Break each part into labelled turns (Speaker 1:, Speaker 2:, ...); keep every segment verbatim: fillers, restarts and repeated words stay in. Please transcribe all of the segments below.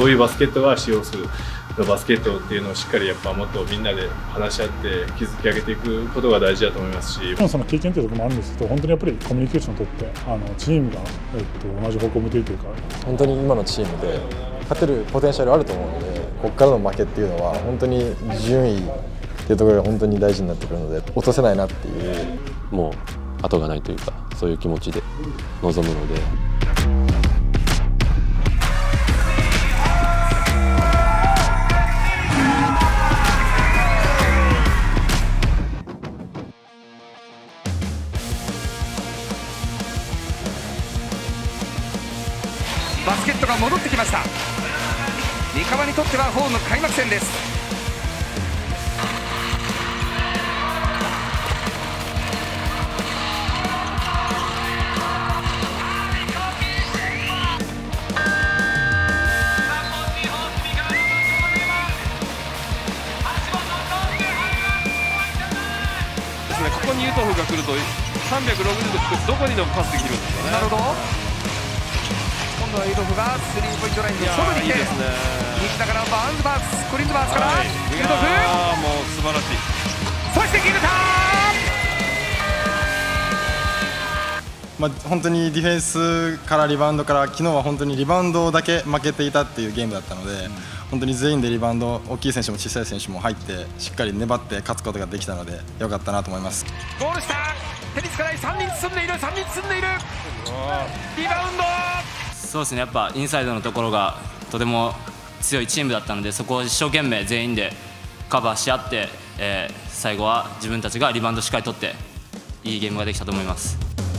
Speaker 1: ういうバスケットが使用するバスケットっていうのをしっかりやっぱもっとみんなで話し合って築き上げていくことが大事だと思いますし、
Speaker 2: その経験というところもあるんですけど、本当にやっぱりコミュニケーションを取ってあのチームが、えっと、同じ方向を向いているというか、
Speaker 3: 本当に今のチームで勝てるポテンシャルあると思うので、ここからの負けっていうのは本当に順位っていうところが本当に大事になってくるので、落とせないなっていう、
Speaker 4: もう後がないというか、そういう気持ちで臨むので。
Speaker 5: バスケットが戻ってきました。三河にとってはホーム開幕戦です。
Speaker 6: ですね、ここにユトフが来るとさんびゃくろくじゅうどどこにでもパスできるんですよね。
Speaker 5: なるほど。ユトフがスリーポイントラインの外にいて、西田からバウンズバース、コリンズバースからユトフ、
Speaker 6: もう素晴らしい。
Speaker 5: そしてギルタ
Speaker 7: ー、まあ、本当にディフェンスからリバウンドから、昨日は本当にリバウンドだけ負けていたっていうゲームだったので、うん、本当に全員でリバウンド、大きい選手も小さい選手も入ってしっかり粘って勝つことができたのでよかったなと思います。
Speaker 5: ゴールしたテニスからさんにん進んでいる、さんにん進んでいる、リバウンド。
Speaker 8: そうですね、やっぱインサイドのところがとても強いチームだったので、そこを一生懸命全員でカバーし合って、えー、最後は自分たちがリバウンドしっかり取っていいゲームができたと思います。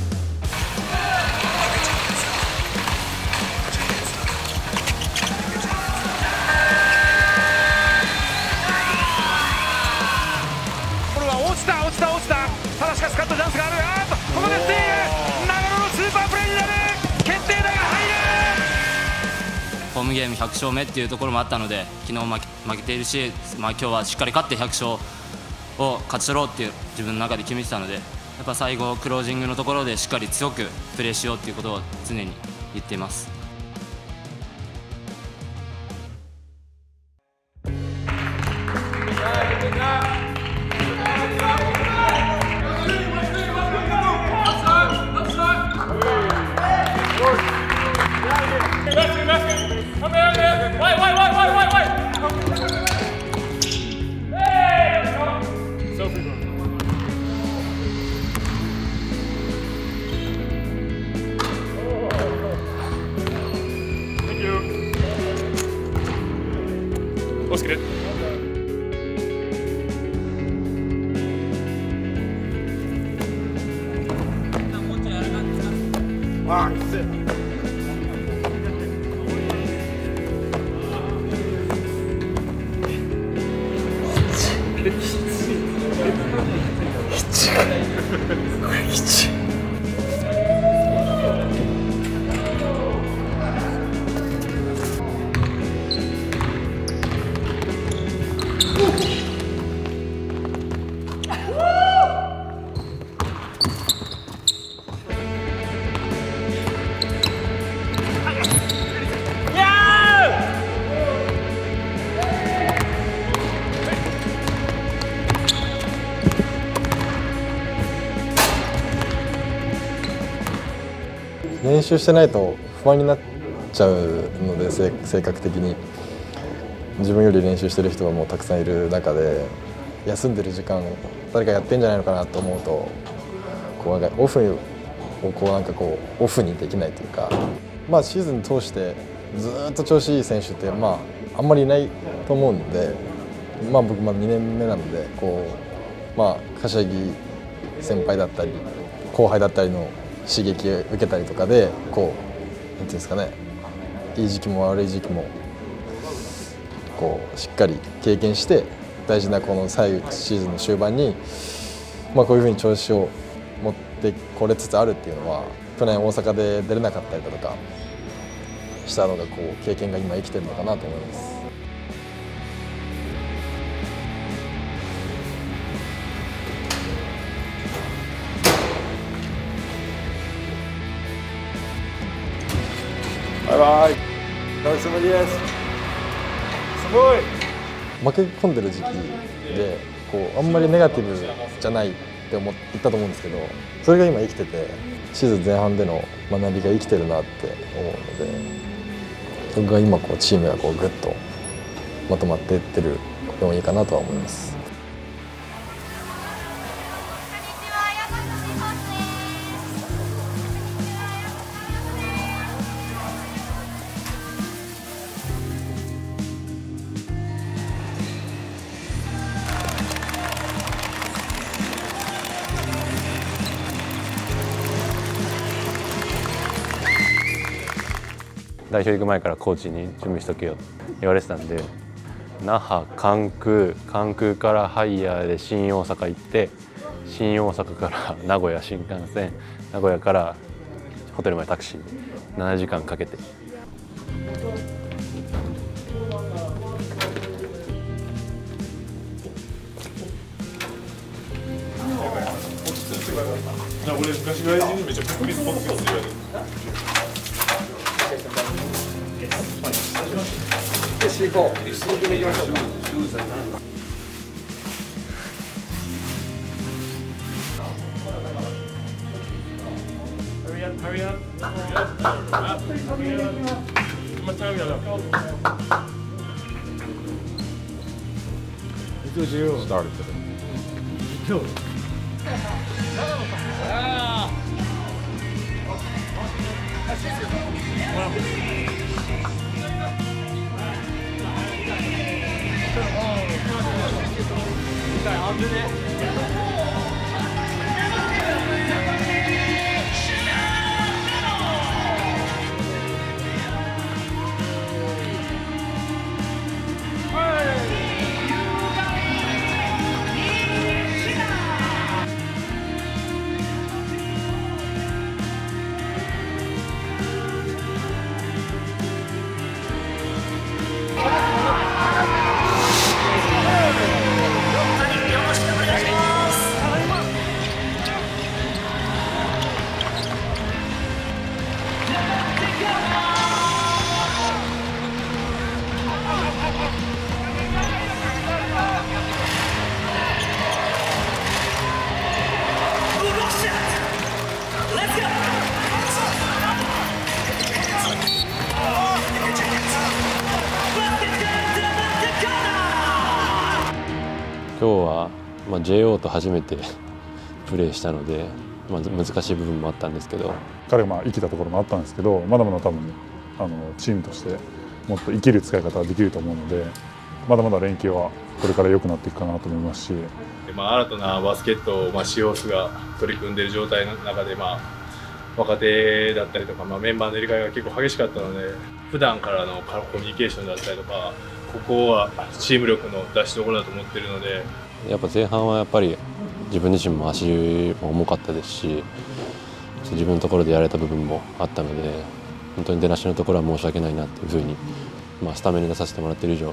Speaker 5: これは落ちた落ちた落ちた、ただしかしカットチャンスがある。あーっとここでスティール、長野のスーパープレーになる。
Speaker 8: ホームゲームひゃく勝目っていうところもあったので、昨日負け、負けているし、まあ、今日はしっかり勝ってひゃく勝を勝ち取ろうっていう自分の中で決めてたので、やっぱ最後クロージングのところでしっかり強くプレーしようっていうことを常に言っています。
Speaker 6: 押し切れ。
Speaker 7: あー、きつい。きつい。練習してないと不安になっちゃうので、性格的に自分より練習してる人がもうたくさんいる中で、休んでる時間誰かやってんじゃないのかなと思うと、こうなんかオフをこうなんかこうオフにできないというか、まあ、シーズン通してずっと調子いい選手ってまああんまりいないと思うので、まあ、僕まあにねんめなので、こうまあ柏木先輩だったり後輩だったりの刺激を受けたりとかで、こうなんていうんですかね、いい時期も悪い時期もこうしっかり経験して、大事なこの最後シーズンの終盤に、まあ、こういうふうに調子を持ってこれつつあるっていうのは、去年大阪で出れなかったりだとかしたのが、こう経験が今生きてるのかなと思います。バイバイ。お疲れ様です。 負け込んでる時期でこうあんまりネガティブじゃないって思ったと思うんですけど、それが今生きてて、シーズン前半での学びが生きてるなって思うので、それが今こうチームがこうグッとまとまっていってるのもいいかなとは思います。
Speaker 4: 代表行く前からコーチに準備しとけよって言われてたんで、那覇、関空、関空からハイヤーで新大阪行って、新大阪から名古屋新幹線、名古屋からホテルまでタクシーななじかんかけて。
Speaker 2: 俺昔外人にめっちゃびっくりスポーツが強い。
Speaker 9: 行こう。行きましょう。Hurry up, hurry up. Hurry up. How much time you got? It's you.
Speaker 4: Started today.
Speaker 2: Killed it.
Speaker 5: Hey!
Speaker 4: 今日は、まあ、ジェイオー と初めてプレーしたので、まあ、難しい部分もあったんですけど、
Speaker 2: 彼がまあ生きたところもあったんですけど、まだまだ多分あのチームとしてもっと生きる使い方ができると思うので、まだまだ連携はこれから良くなっていくかなと思いますし、
Speaker 1: まあ、新たなバスケットを、まあ、シーオースが取り組んでいる状態の中で、まあ、若手だったりとか、まあ、メンバーの入れ替えが結構激しかったので、普段からのコミュニケーションだったりとか、ここはチーム力の出しどころだと思っているので、
Speaker 4: やっぱ前半はやっぱり自分自身も足も重かったですし、自分のところでやれた部分もあったので、本当に出だしのところは申し訳ないなというふうに、まあ、スタメンに出させてもらっている以上、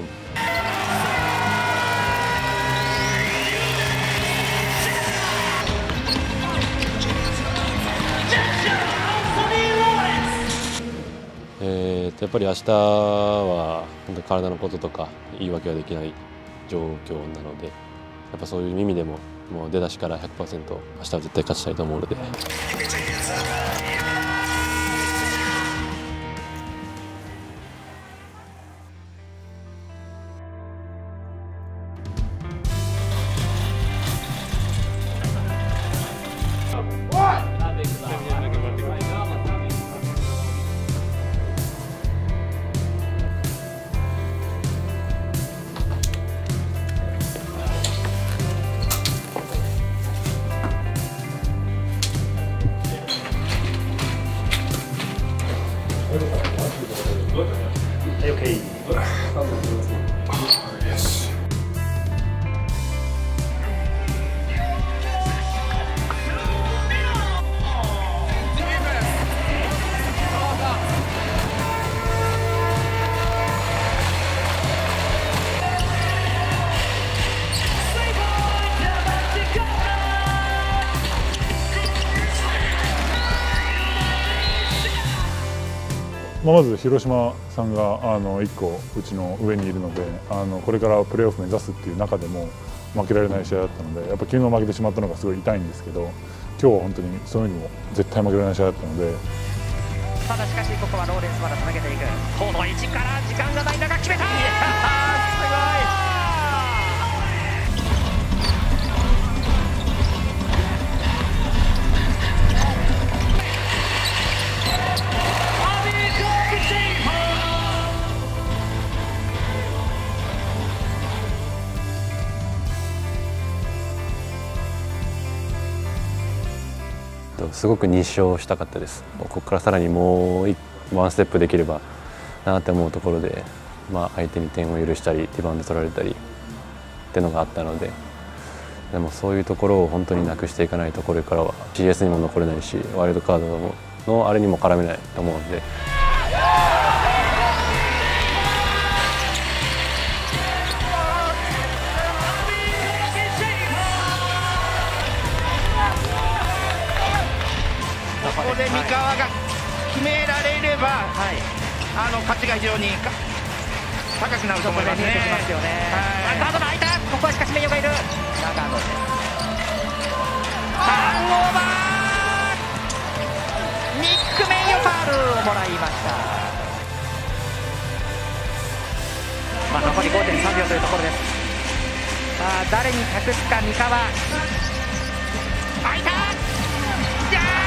Speaker 4: えー、とやっぱり明日は本当に体のこととか言い訳はできない状況なので、やっぱそういう意味でももう出だしから ひゃくパーセント 明日は絶対勝ちたいと思うので。
Speaker 2: まあ、まず広島さんがあのいっこうちの上にいるので、あのこれからプレーオフ目指すっていう中でも負けられない試合だったので、やっぱ昨日負けてしまったのがすごい痛いんですけど、今日は本当にそういう意味でも絶対負けられない試合だったので。
Speaker 10: ただしかしここはローレンスまでつなげていく。コートいちから時間がない中決めた。いやーすごい。
Speaker 4: すごくに勝したかったです。ここからさらにもうワンステップできればなって思うところで、まあ、相手に点を許したりリバウンド取られたりっていうのがあったので、でもそういうところを本当になくしていかないとこれからは シーエス にも残れないし、ワイルドカードのあれにも絡めないと思うので。
Speaker 5: ここで三河が決められれば、はい、あの勝ちが非常に高くなると思いますね。
Speaker 10: ガードの空いた。ここはしかし名誉がいる。長野です。ターンオーバー。ニック・名誉ファウルをもらいました。まあ残り ごてんさんびょうというところです。さあ誰に託すか三河。空いた。じゃあ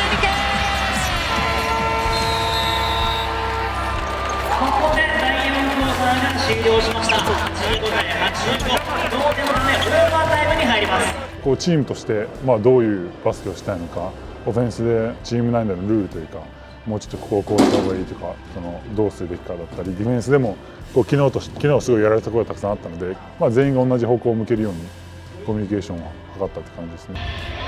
Speaker 10: ここでだいよんクォーターが終了しました。はちじゅうごたいはちじゅうご、同点のためオーバータイムに入ります。
Speaker 2: こうチームとして、まあ、どういうバスケをしたいのか、オフェンスでチーム内でのルールというか、もうちょっとここをこうした方がいいとか、そのどうするべきかだったり、ディフェンスでもこう昨日と昨日はすごいやられたことがたくさんあったので、まあ、全員が同じ方向を向けるようにコミュニケーションを図ったって感じですね。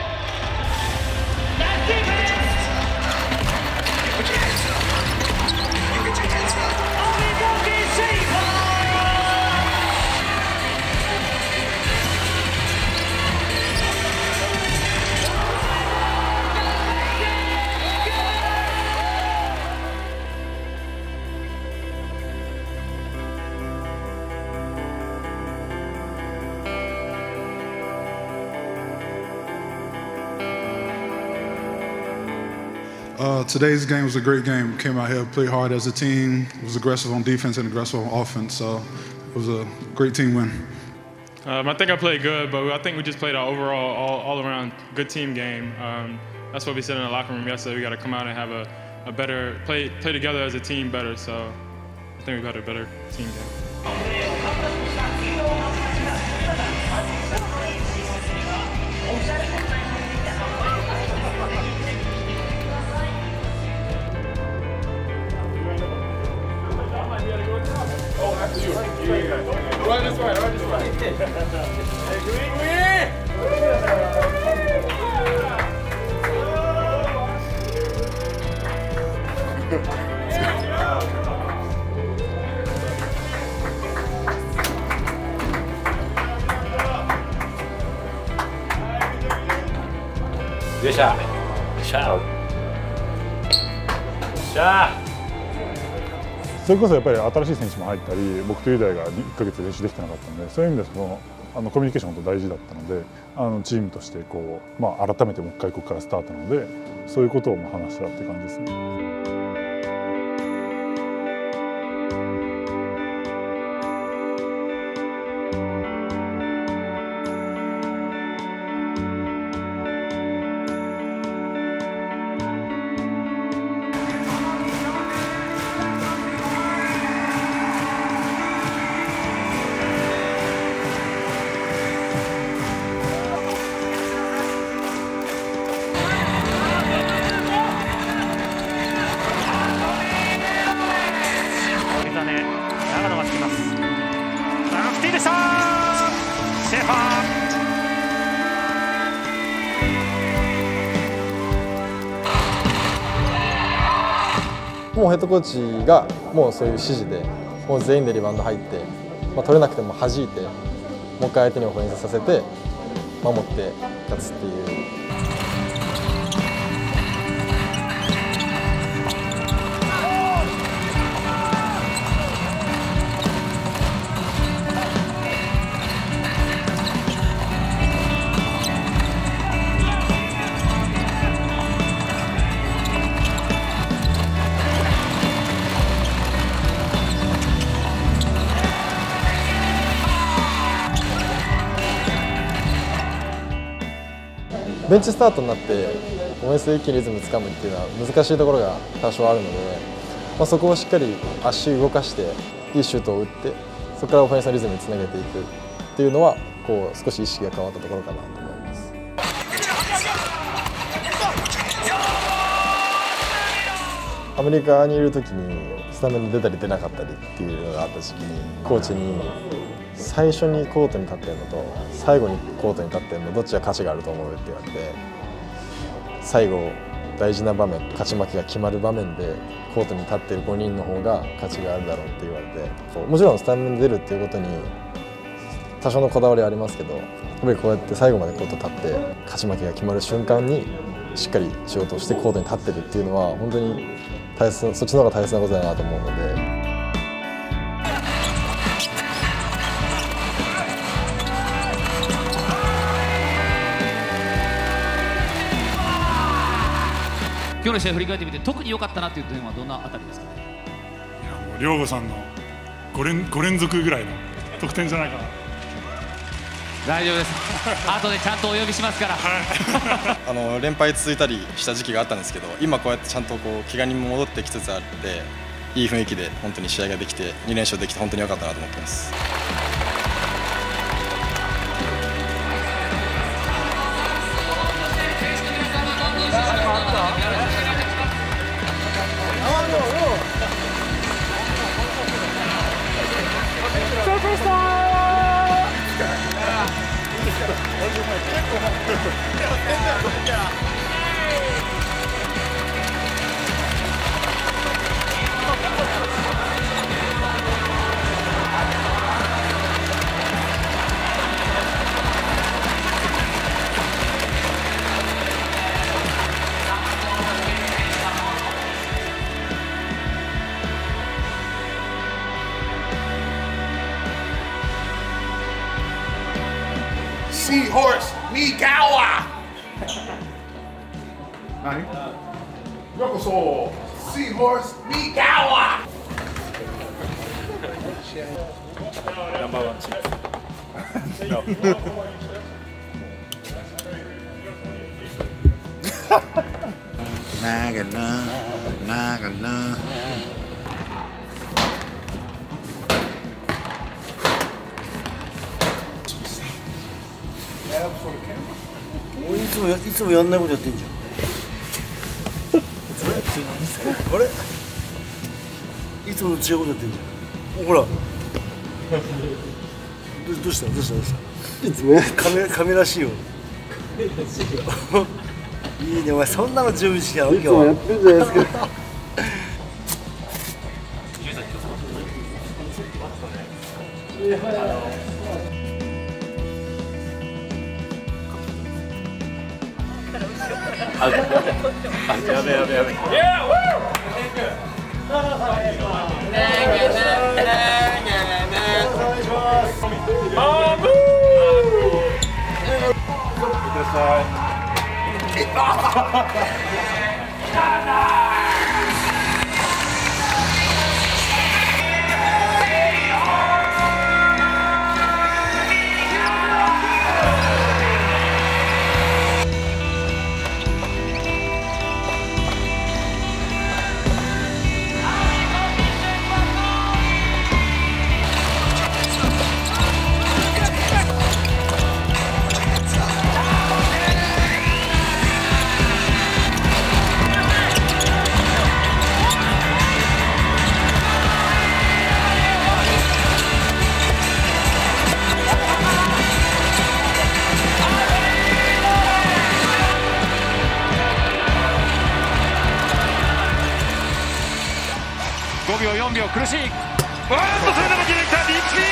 Speaker 11: Uh, today's game was a great game. Came out here, played hard as a team. Was aggressive on defense and aggressive on offense. So it was a great team win.
Speaker 9: Um, I think I played good, but I think we just played an overall, all, all around good team game. Um, that's what we said in the locker room yesterday. We got to come out and have a, a better play, play together as a team better. So I think we got a better team game.
Speaker 5: Right this way, right this way. Hey, green, green!
Speaker 1: よっしゃ。しゃあ。しゃあ。
Speaker 2: それこそやっぱり新しい選手も入ったり、僕と雄大がいっかげつ練習できてなかったので、そういう意味でそのあのコミュニケーションが大事だったので、あのチームとしてこう、まあ、改めてもう一回ここからスタートなので、そういうことをまあ話したって感じですね。
Speaker 7: もうヘッドコーチがもうそういう指示でもう全員でリバウンド入って、まあ、取れなくても弾いてもう一回相手にオフェンスさせて守って勝つっていう。 ベンチスタートになってオフェンスで一気にリズムつかむっていうのは難しいところが多少あるので、まあ、そこをしっかり足動かしていいシュートを打ってそこからオフェンスのリズムにつなげていくっていうのはこう少し意識が変わったところかなと思います。アメリカにいる時にスタメンで出たり出なかったりっていうのがあった時期にコーチに最初にコートに立ってるのと最後にコートに立ってるのどっちが価値があると思うって言われて、最後大事な場面勝ち負けが決まる場面でコートに立ってるごにんの方が価値があるだろうって言われて、もちろんスタメンで出るっていうことに多少のこだわりはありますけど、やっぱりこうやって最後までコート立って勝ち負けが決まる瞬間にしっかり仕事をしてコートに立ってるっていうのは本当に大切、そっちの方が大切なことだなと思うので。
Speaker 12: 今日の試合振り返ってみて特に良かったなという点はどんなあたりですかね。
Speaker 2: いやもう遼吾さんの 5, 連5連続ぐらいの得点じゃないかな。
Speaker 12: 大丈夫です後でちゃんとお呼びしますから
Speaker 7: あの連敗続いたりした時期があったんですけど、今こうやってちゃんとこう怪我人も戻ってきつつあっていい雰囲気で本当に試合ができてに連勝できて本当に良かったなと思ってます。
Speaker 13: Seahorse Migawa! 何？ようこそ Seahorse Migawa! ナンバーワンチーム。長な長な。
Speaker 14: いつもいつもやんないことやってんじゃん。あれ？いつもの違うことやってんじゃん。ほら。ど, どうしたどうしたどうした。いつもカメカメらしいよ。いいねお前そんなの準備してやろう今日。いつもやってるじゃないですか。
Speaker 13: あ、やべやべやべ。Yeah, woo!
Speaker 5: ごびょうよんびょう苦しい。わーっとそれでも決めたディープスリ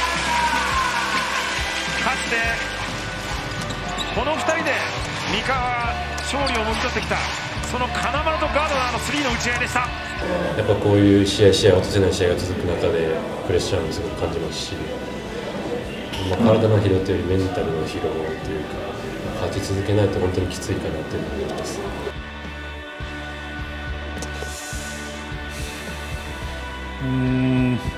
Speaker 5: ー。かつてこのふたりで三河は勝利をもぎ取ってきたその金丸とガードナーのスリーの打ち合いでした。
Speaker 4: やっぱこういう試合試合落とせない試合が続く中でプレッシャーもすごく感じますし、まあ、体の疲労というよりメンタルの疲労というか勝ち続けないと本当にきついかなというふうに思います。
Speaker 2: うーん、
Speaker 5: アウト・オブ・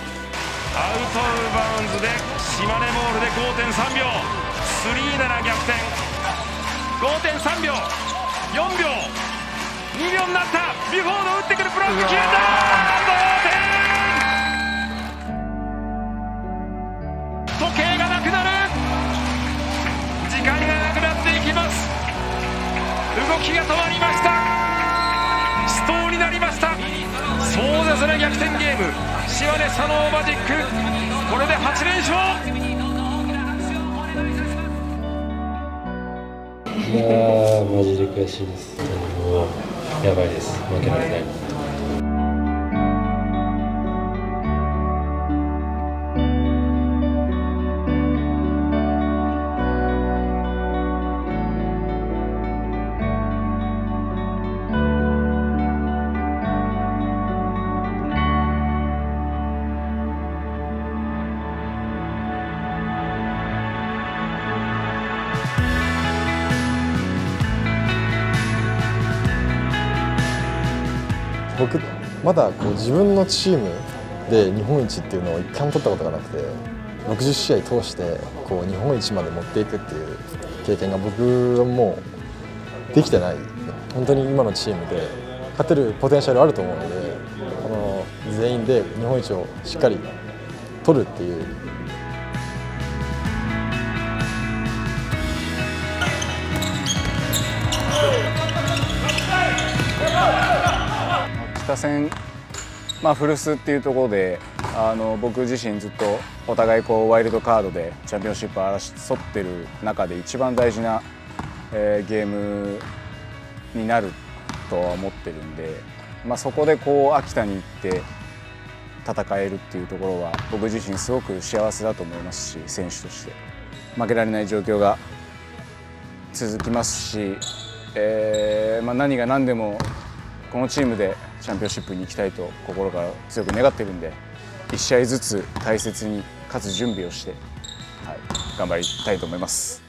Speaker 5: バウンズで島根ボールで ごてんさんびょう、スリーなら逆転。 ごてんさんびょう、よんびょう、にびょうになった。ビュフォード打ってくる、ブロック決めた。同点。時計がなくなる。時間がなくなっていきます。動きが止まりました。死闘になりました。壮絶な逆転ゲーム。島根スサノーマジック、これではちれんしょう。
Speaker 15: いやー、マジで悔しいです。もうやばいです。負けられない。
Speaker 7: 僕まだこう自分のチームで日本一っていうのを一回も取ったことがなくて、ろくじゅっしあい通してこう日本一まで持っていくっていう経験が僕はもうできてない。本当に今のチームで勝てるポテンシャルあると思うので、この全員で日本一をしっかり取るっていう。
Speaker 16: 北戦、まあ、古巣っていうところであの僕自身ずっとお互いこうワイルドカードでチャンピオンシップを争ってる中で一番大事な、えー、ゲームになるとは思ってるんで、まあ、そこでこう秋田に行って戦えるっていうところは僕自身すごく幸せだと思いますし、選手として負けられない状況が続きますし、えーまあ、何が何でもこのチームでチャンピオンシップに行きたいと心から強く願っているんで、いち試合ずつ大切に勝つ準備をして、はい、頑張りたいと思います。